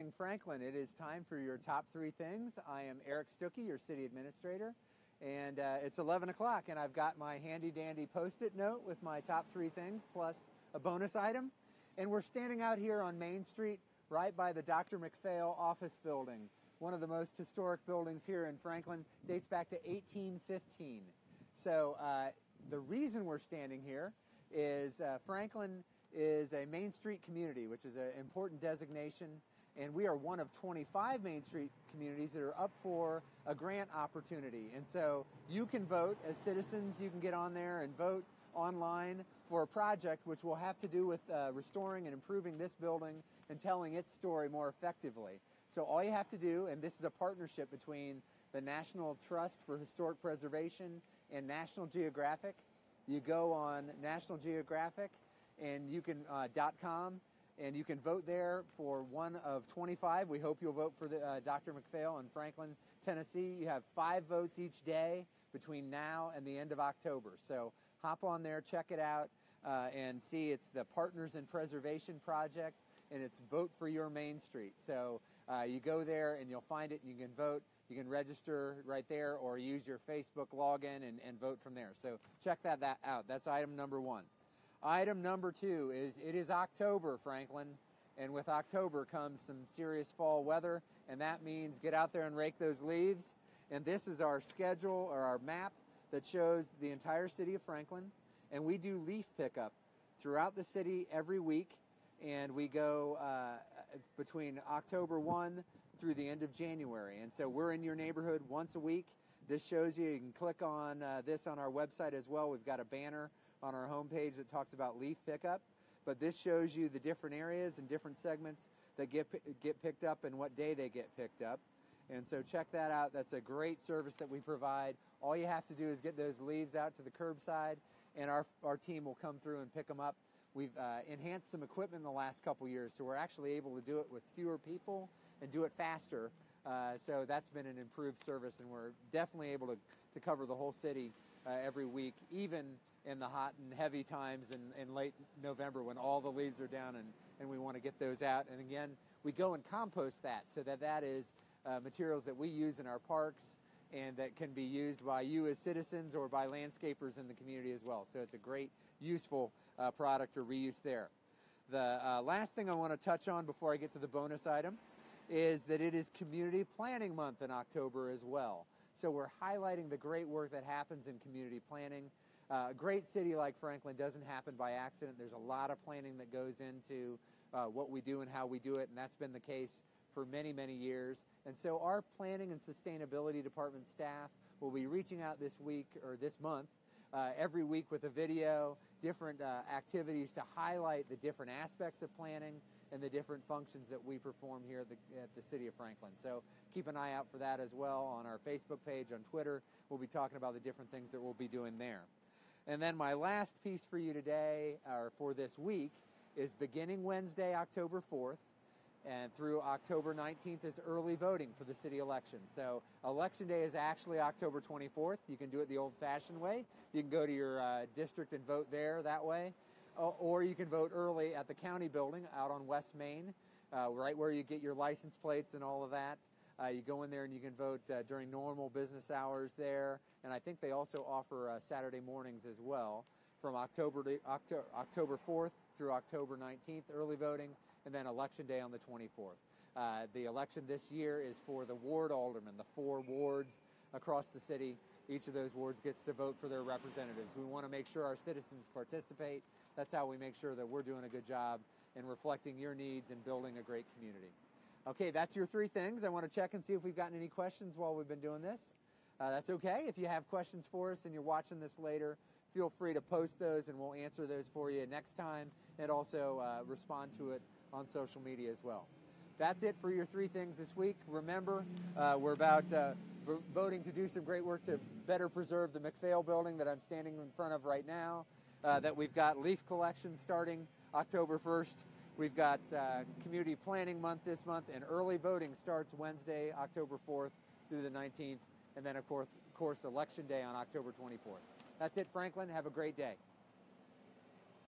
Franklin, it is time for your top three things. I am Eric Stuckey, your city administrator, and it's 11 o'clock, and I've got my handy-dandy Post-it note with my top three things plus a bonus item. And we're standing out here on Main Street right by the Dr. McPhail office building, one of the most historic buildings here in Franklin, dates back to 1815. So the reason we're standing here is Franklin is a Main Street community, which is an important designation, and we are one of 25 Main Street communities that are up for a grant opportunity. And so you can vote as citizens. You can get on there and vote online for a project which will have to do with restoring and improving this building and telling its story more effectively. So all you have to do, and this is a partnership between the National Trust for Historic Preservation and National Geographic. You go on National Geographic and you can .com, and you can vote there for one of 25. We hope you'll vote for the Dr. McPhail in Franklin, Tennessee. You have 5 votes each day between now and the end of October. So hop on there, check it out, and see it's the Partners in Preservation Project, and it's Vote for Your Main Street. So you go there and you'll find it and you can vote. You can register right there or use your Facebook login and vote from there. So check that out. That's item number 1. Item number 2 is it is October, Franklin, and with October comes some serious fall weather, and that means get out there and rake those leaves. And this is our schedule or our map that shows the entire city of Franklin, and we do leaf pickup throughout the city every week, and we go between October 1 through the end of January. And so we're in your neighborhood once a week. This shows you can click on this on our website as well. We've got a banner on our homepage that talks about leaf pickup, but this shows you the different areas and different segments that get picked up and what day they get picked up. And so check that out. That's a great service that we provide. All you have to do is get those leaves out to the curbside, and our team will come through and pick them up. We've enhanced some equipment in the last couple years, so we're actually able to do it with fewer people and do it faster. So that's been an improved service, and we're definitely able to cover the whole city every week, even in the hot and heavy times in late November when all the leaves are down and we want to get those out. And again, we go and compost that so that is materials that we use in our parks and that can be used by you as citizens or by landscapers in the community as well. So it's a great, useful product or reuse there. The last thing I want to touch on before I get to the bonus item is that it is Community Planning Month in October as well. So we're highlighting the great work that happens in community planning. A great city like Franklin doesn't happen by accident. There's a lot of planning that goes into what we do and how we do it, and that's been the case for many, many years. And so our planning and sustainability department staff will be reaching out this week or this month every week with a video, different activities to highlight the different aspects of planning and the different functions that we perform here at the City of Franklin. So keep an eye out for that as well on our Facebook page, on Twitter. We'll be talking about the different things that we'll be doing there. And then my last piece for you today, or for this week, is beginning Wednesday, October 4th, and through October 19th is early voting for the city election. So Election Day is actually October 24th. You can do it the old-fashioned way. You can go to your district and vote there that way. Or you can vote early at the county building out on West Main, right where you get your license plates and all of that. You go in there and you can vote during normal business hours there. And I think they also offer Saturday mornings as well from October 4th through October 19th, early voting, and then Election Day on the 24th. The election this year is for the ward aldermen, the 4 wards across the city. Each of those wards gets to vote for their representatives. We want to make sure our citizens participate. That's how we make sure that we're doing a good job in reflecting your needs and building a great community. Okay, that's your 3 things. I want to check and see if we've gotten any questions while we've been doing this. That's okay. If you have questions for us and you're watching this later, feel free to post those and we'll answer those for you next time, and also respond to it on social media as well. That's it for your 3 things this week. Remember, we're about voting to do some great work to better preserve the McPhail building that I'm standing in front of right now, that we've got leaf collection starting October 1st. We've got Community Planning Month this month, and early voting starts Wednesday, October 4th through the 19th, and then, of course, Election Day on October 24th. That's it, Franklin. Have a great day.